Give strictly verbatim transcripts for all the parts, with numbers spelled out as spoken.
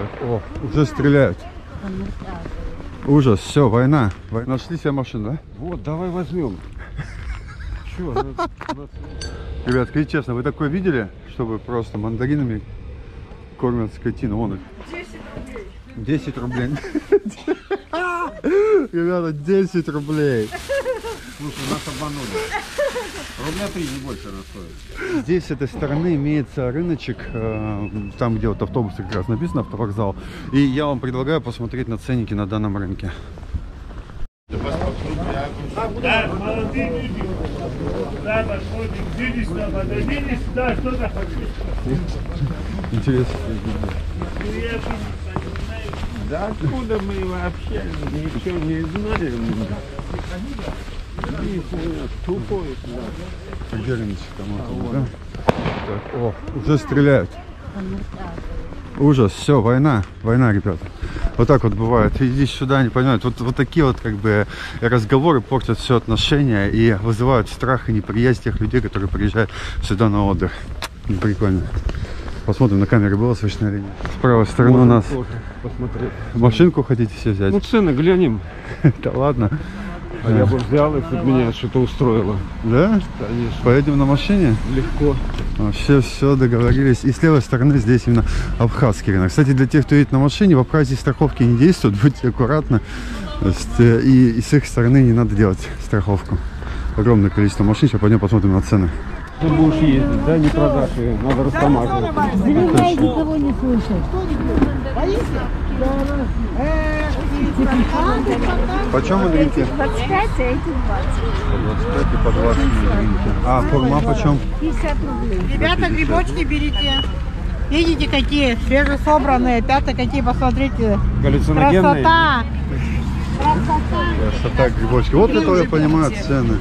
О, уже стреляют. Ужас, все, война. Война. Нашли себе машину, да? Вот, давай возьмем. Че? Ребят, скажите честно, вы такое видели, чтобы просто мандаринами кормят скотину? Вон их. десять рублей. Ребята, десять рублей. Слушай, нас обманули. Рубля три, не больше она стоит. Здесь с этой стороны имеется рыночек, э, там где вот автобусы как раз написано, автовокзал. И я вам предлагаю посмотреть на ценники на данном рынке. Да, молодые люди. Да, посмотрим, видишь, подойдись, да, что-то хочешь. Интересно. Да откуда мы вообще ничего не знаем? Тупой, да. Где рыночек там? Вот, да? Так, о, уже стреляют. Ужас, все, война, война, ребята. Вот так вот бывает. Иди сюда, не понимают. Вот, вот такие вот как бы разговоры портят все отношения и вызывают страх и неприязнь тех людей, которые приезжают сюда на отдых. Прикольно. Посмотрим, на камере было слышно или нет. С правой стороны у нас посмотреть. Машинку хотите все взять? Ну цены глянем. Да ладно. А я бы взял, если бы меня что-то устроило. Да? Конечно. Поедем на машине? Легко. Вообще все договорились. И с левой стороны здесь именно абхазский рынок. Кстати, для тех, кто едет на машине, в Абхазии страховки не действуют. Будьте аккуратны. То есть, и, и с их стороны не надо делать страховку. Огромное количество машин. Сейчас пойдем посмотрим на цены. Ты будешь ездить, да, не продашь ее, надо растамаживать. Заливай, никого не слышит. Почем мандаринки? двадцать пять, а эти двадцать. По двадцать пять и по двадцать мандаринки. А хурма почем? пятьдесят рублей. Ребята, грибочки берите. Видите, какие свежесобранные. Пятые какие, посмотрите. Галлюциногенные. Красота. Красота, грибочки. Вот это я понимаю цены.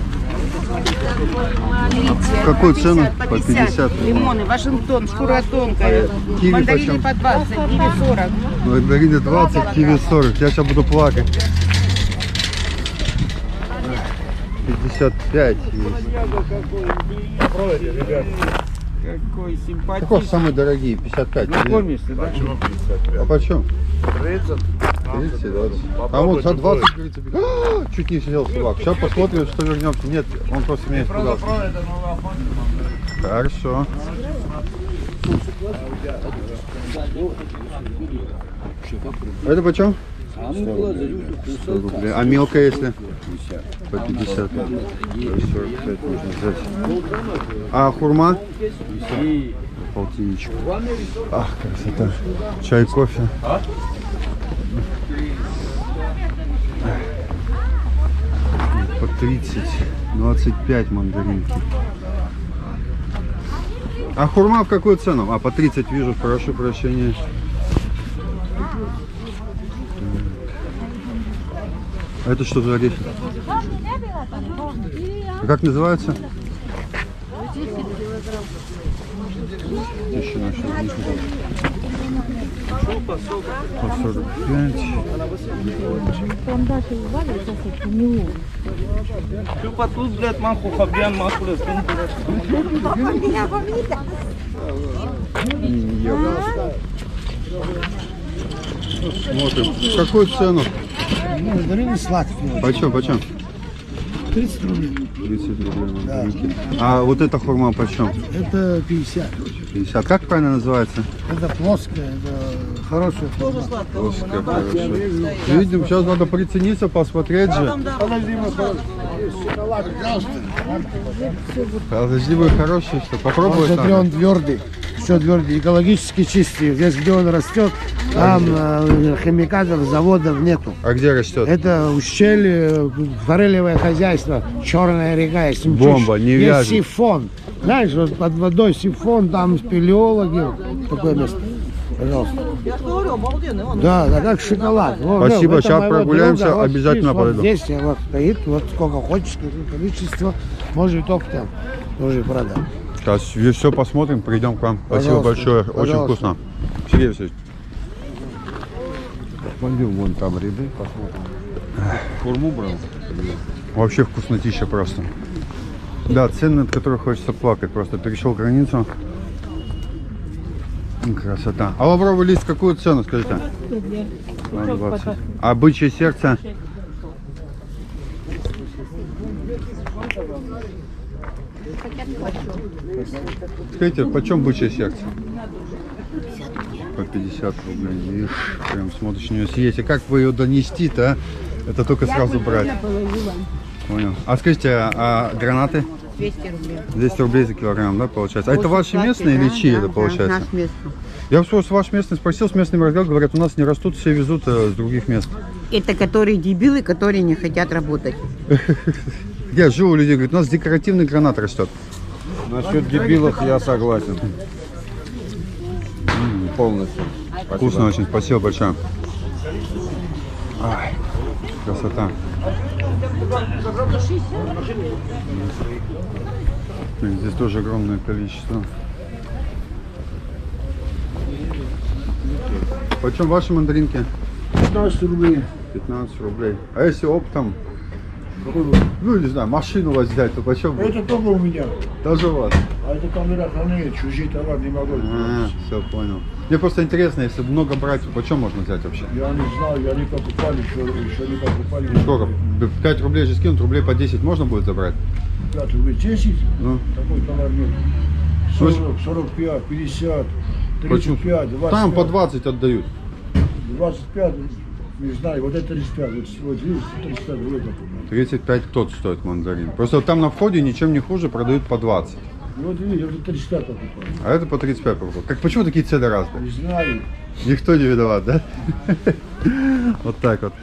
Какую цену? По пятьдесят. Лимоны, Вашингтон, шкура тонкая. Киви Мандарины почем? по двадцать, киви сорок. Мандарины двадцать, киви сорок. Я сейчас буду плакать. пятьдесят пять есть. Какой симпатичный. Какой самый дорогие? пятьдесят пять. Знакомишься, да? А почем? тридцать. тридцать, двадцать. А вот за двадцать, говорится, а, чуть не сидел собак. Сейчас посмотрим, что вернемся. Нет, он просто меня испугался. Хорошо. Это почем? сто рублей. А мелкая если? По пятьдесят. сорок пять можно взять. А хурма? Полтинничку. Ах, красота. Чай, кофе. По тридцать. двадцать пять мандаринки. А хурма в какую цену? А, по тридцать вижу, прошу прощения. А это что за орехи? А как называется? Тысяча на счет. По сорок пять. Смотрим. Какую цену? Мандарины сладкие. Почем, почем? тридцать рублей. тридцать рублей мандаринки. А вот эта хурма почем? Это пятьдесят. пятьдесят. Как правильно называется? Это плоская, это хорошая форма. Плоская, хорошо. Видим, сейчас надо прицениться, посмотреть же. Подожди, мой хороший. Шоколад, пожалуйста. Подожди, вы хороший, что попробовать Смотри, надо. он твердый. Все твердый, экологически чистый. Здесь, где он растет, там э, химикатов, заводов нету. А где растет? Это ущелье, форелевое хозяйство, Черная река. Есть Бомба, не есть вяжет. сифон. Знаешь, вот под водой сифон, там спелеологи. Такое место. Пожалуйста. Да, да, как шоколад. Вот, Спасибо, это сейчас моего прогуляемся, друга. Вот обязательно видишь, вот подойду. здесь вот стоит, вот сколько хочешь, какое количество, может только там тоже продам. Сейчас все посмотрим, придем к вам. Спасибо Пожалуйста, большое, очень пожалуйста. вкусно. Сергей Васильевич. Пойдем вон там ряды, посмотрим. Хурму брал? Вообще вкуснотища просто. Да, цены, от которых хочется плакать. Просто перешел границу. Красота. А лавровый лист какую цену, скажите? двадцать. А бычье сердце? Скажите, почем бычье сердце? По пятьдесят рублей. Ишь, прям смотришь, у нее съесть. А как вы ее донести-то, а? Это только сразу брать. Понял. А скажите, а, а гранаты? двести рублей. двести рублей за килограмм, да, получается? А это ваши местные или чьи это получается? Наш местный. Я просто ваш местный спросил, с местными разговаривал, говорят, у нас не растут, все везут э, с других мест. Это которые дебилы, которые не хотят работать. Я живу у людей, говорят, у нас декоративный гранат растет. Насчет дебилов я согласен. Полностью. Вкусно очень, спасибо большое. Ай, красота. Здесь тоже огромное количество. Почем ваши мандаринки? пятнадцать рублей. пятнадцать рублей. А если оптом? Ну, не знаю, машину у вас взять, то почем? Это только у меня. Даже у вас? А это камера хранит, чужие товар не могу. А, все, понял. Мне просто интересно, если много брать, то почем можно взять вообще? Я не знаю, я не покупали, еще, еще не покупали. Сколько? пять рублей же скинут, рублей по десять можно будет забрать? пять рублей десять? Ну. Такой товар нет. сорок, сорок пять, пятьдесят, тридцать пять, двадцать пять. Там по двадцать отдают. двадцать пять, не знаю, вот это тридцать пять, вот, вот здесь тридцать пять рублей. тридцать пять тот стоит мандарин. Просто там на входе ничем не хуже продают по двадцать. Вот видите, вот тридцать пять покупаю. А это по тридцать пять покупают. Как, почему такие цены разные? Не знаю. Никто не виноват, да? Вот так вот.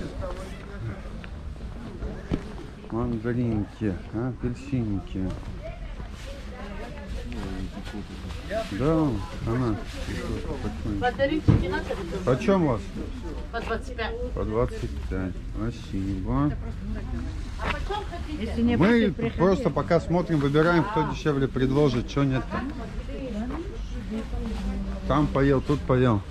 Мандаринки, апельсинки. Да, она. Почем у вас? По двадцать пять. По двадцать пять. Спасибо. Если не Мы просто пока смотрим, выбираем, кто дешевле предложит, что нет. Там поел, тут поел.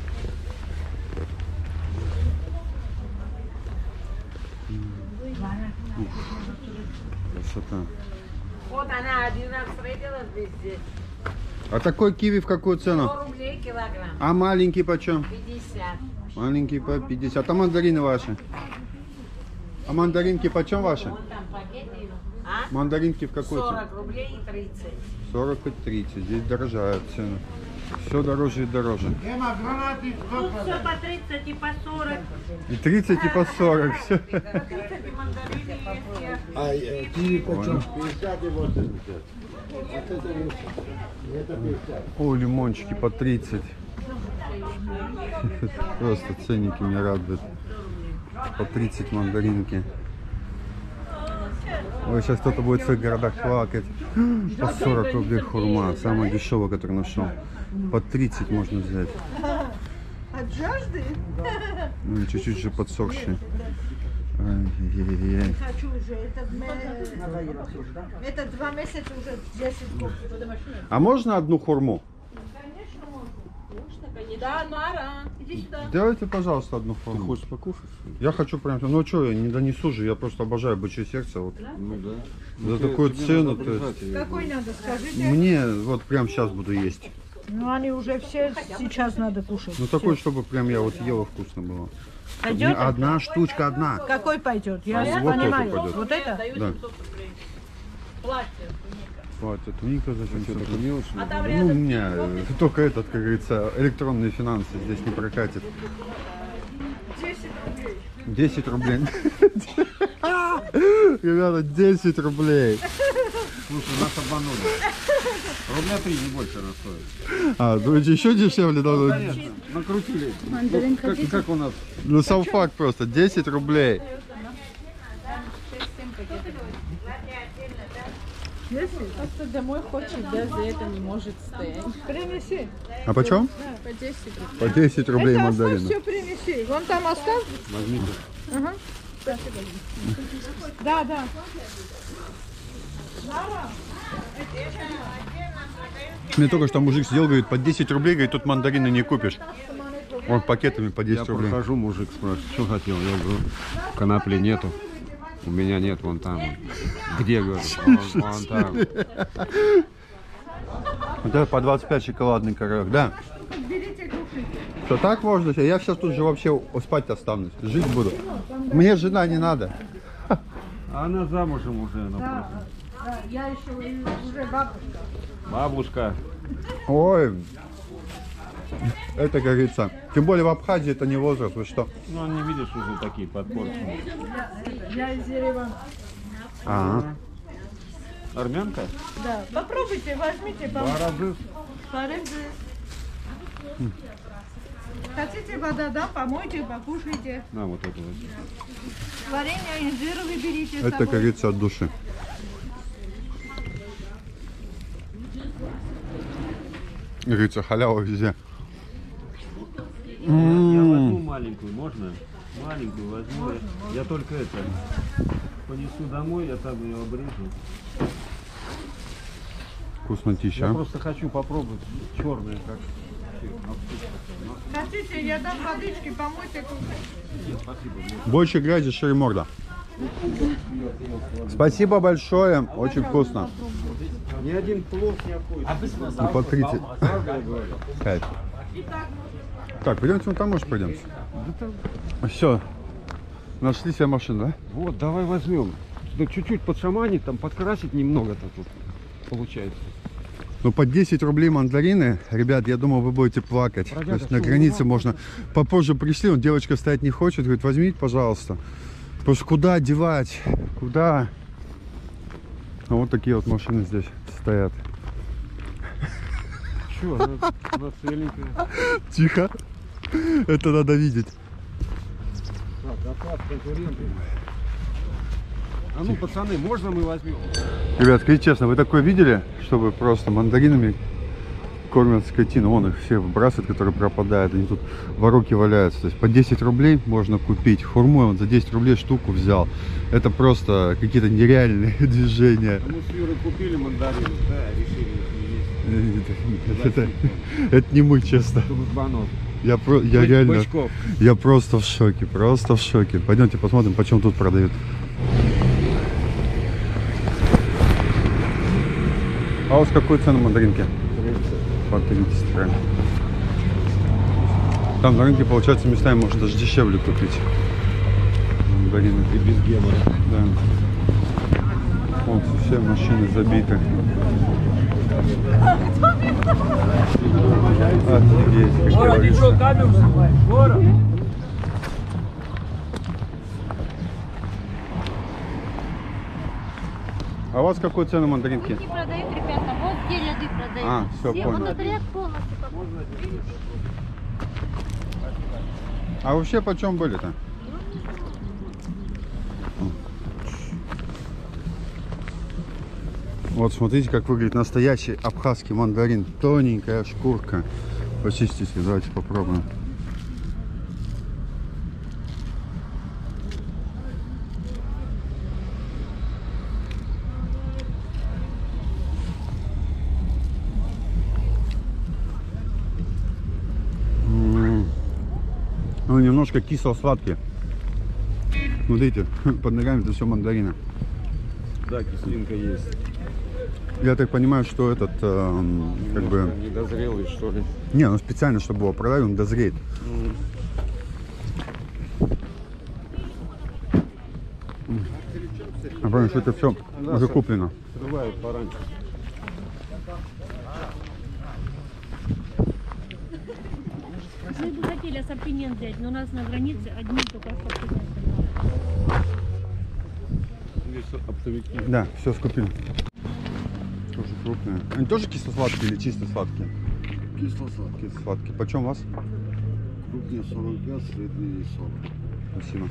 Ух, красота. Вот она, один раз встретила везде. А такой киви в какую цену? сто рублей килограмм. А маленький почем? пятьдесят. Маленький по пятьдесят. А мандарины ваши? А мандаринки почем ваши? Вон там пакеты. А? Мандаринки в какую цену? сорок рублей и тридцать. сорок и тридцать. Здесь дорожает цены. Все дороже и дороже. Тут все по тридцать и по сорок. И тридцать, и по сорок. Все. По тридцать и мандарины есть. А э, киви почем? О, лимончики по тридцать. Просто ценники меня радуют. По тридцать мандаринки. Ой, сейчас кто-то будет в своих городах плакать. По сорок рублей хурма. Самая дешевая, которую нашел. По тридцать можно взять. От жажды? Ну, чуть-чуть же подсохший. Ай-яй-яй. Хочу уже. Это, это два месяца уже десять. А можно одну хурму? Да, Нара, иди сюда. Сделайте, пожалуйста, одну хурму. Ты хочешь покушать? Я хочу прям... Ну что, я не донесу же, я просто обожаю бычье сердце. Вот. Ну да. За такую цену, то есть... Какой надо, скажите? Мне вот прям сейчас буду есть. Ну, они уже все сейчас надо кушать. Ну такой, чтобы прям я вот ела, вкусно было. Пойдет? Мне одна штучка, одна. Какой пойдет? Я Вот понимаю. это пойдет. Вот это? Да. Платье. Хватит, Ника, зачем Что, всё такой мелочный? А там Ну, у рядом. меня э, только этот, как говорится, электронные финансы здесь не прокатит. десять рублей. Ребята, десять рублей. Слушай, нас обманули. Рубля три, не больше она стоит. А, думаете, еще дешевле должно быть? Конечно, накрутили. Ну, как, как у нас? Ну, сам факт просто, десять рублей. Просто домой хочет, да, за это не может стоять. Принеси. А почем? Да, по десять рублей. По десять рублей Это оставь, мандарина. все принеси. Вон там оставь. Возьмите. Ага. Да, да. Мне только что мужик сделал, говорит, по десять рублей, говорит, тут мандарины не купишь. Он пакетами по Я десять рублей. прохожу, мужик спрашивает, что хотел. Я говорю, конопли нету. У меня нет, вон там. Где, говорю? Вон, вон там. Вот это по двадцать пять шоколадный королек, да? Берите, кушайте. Что так можно? Я сейчас тут же вообще спать останусь. Жить буду. Мне жена не надо. А она замужем уже. Она Да, да, я еще уже бабушка. просто. Бабушка. Ой. Это, как говорится, тем более в Абхазии это не возраст, вы что? Ну, не видишь уже такие подпорки. Я из Еревана. Ага. Армянка? Да, попробуйте, возьмите, попробуйте. Арабы. Порыбы. Хотите вода, да, помойте, покушайте. На, вот это вот. Варенье, инжир выберите с Это, как собой. говорится, от души. Как говорится, халява везде. Я возьму маленькую, можно? Маленькую возьму. Я только это понесу домой, я там ее обрежу. Вкуснотища. Я а? просто хочу попробовать черное, как. Хотите, я дам водички, помойте, кушайте. Больше грязи, шире морда. Спасибо большое, очень вкусно. Ни один плов не обходится. Ну, по тридцать. Кайф. Так, пойдемте вон там, может, пойдемте. Все. Нашли себе машину, да? Вот, давай возьмем. Да чуть-чуть подшаманить, там подкрасить немного-то тут получается. Ну, по десять рублей мандарины, ребят, я думаю, вы будете плакать. Бродяга, То есть на что, границе ну, можно... Попозже пришли, вот девочка стоять не хочет, говорит, возьмите, пожалуйста. Потому что куда девать? Куда? А вот такие вот машины здесь стоят. Че, она, она целенькая. Тихо. Это надо видеть. Так, опад конкуренты. А ну, пацаны, можно мы возьмем? Ребят, скажите честно, вы такое видели, чтобы просто мандаринами кормят скотину? Вон их все выбрасывают, которые пропадают. Они тут вороки валяются. То есть по десять рублей можно купить. Хурму он за десять рублей штуку взял. Это просто какие-то нереальные движения. А мы с Юрой купили мандарины, да, решили их не есть. Это, это не мы, честно. Чтобы с банов. Я, про, я Бач- реально, бачков. я просто в шоке, просто в шоке. Пойдемте посмотрим, почем тут продают. А у вас какую цену мандаринки? По тридцать, правильно. Там на рынке, получается, местами можно даже дешевле купить мандарины. И без гемора. Да. Вон, все машины забиты. Офигеть, как говорится. камеру снимаешь? Скоро. А у вас какую цену мандаринки? Не продают, ребята, вот где ряды продают. А, все, Все, понял. вот этот ряд полностью. А вообще почем были-то? Вот смотрите, как выглядит настоящий абхазский мандарин. Тоненькая шкурка. Почистите, давайте попробуем. М-м-м. Ну, немножко кисло-сладкий. Смотрите, под ногами это все мандарины. Да, кислинка есть. Я так понимаю, что этот, э, как бы... Недозрелый, что ли. Не, ну специально, чтобы его продали, он дозреет. А потому что это все Да, уже всё. куплено. Срывают пораньше. Мы бы хотели ассортимент взять, но у нас на границе одни только ассортимент. Здесь оптовики. Да, все скупили. Тоже крупные. Они тоже кисло-сладкие или чисто сладкие? Кисло-сладкий. Кисло-сладкие. Почем у вас? Крупнее сорок пять, средний сорок. Спасибо.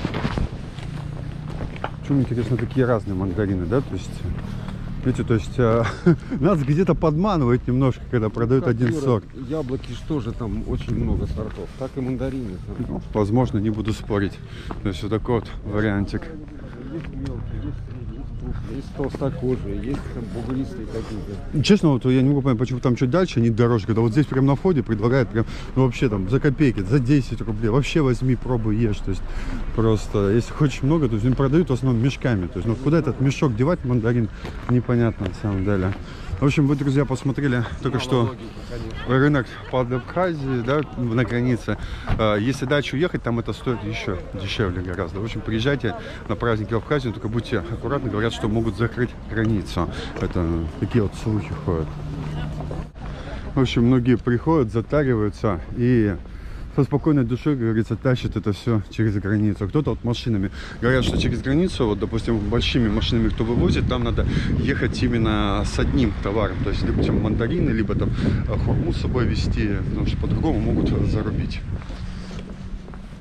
Почему, интересно, такие разные мандарины, да? То есть, видите, то есть э, нас где-то подманывают немножко, когда продают Как, один Юра, сорт. Яблоки же тоже там очень много сортов. Так и мандарины. Ну, возможно, не буду спорить. То есть вот такой вот вариантик. Есть мелкие, есть средние, есть крупные, есть толстокожие, есть там бугристые какие-то. Честно, вот я не могу понять, почему там чуть дальше они дороже, когда вот здесь прям на входе предлагают прям, ну вообще там за копейки, за десять рублей, вообще возьми, пробуй, ешь, то есть просто, если хочешь много, то есть им продают в основном мешками, то есть ну куда этот мешок девать, мандарин, непонятно на самом деле. В общем, вы, друзья, посмотрели только что рынок под Абхазией, да, на границе. Если дальше уехать, там это стоит еще дешевле гораздо. В общем, приезжайте на праздники в Абхазию, только будьте аккуратны, говорят, что могут закрыть границу. Это такие вот слухи ходят. В общем, многие приходят, затариваются и со спокойной душой, как говорится, тащат это все через границу. Кто-то вот машинами. Говорят, что через границу, вот, допустим, большими машинами, кто вывозит, там надо ехать именно с одним товаром. То есть, допустим, мандарины, либо там хурму с собой везти, потому что по-другому могут зарубить.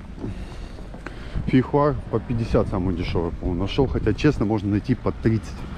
Фейхоа по пятьдесят самый дешевый, по-моему, нашел. Хотя, честно, можно найти по тридцать.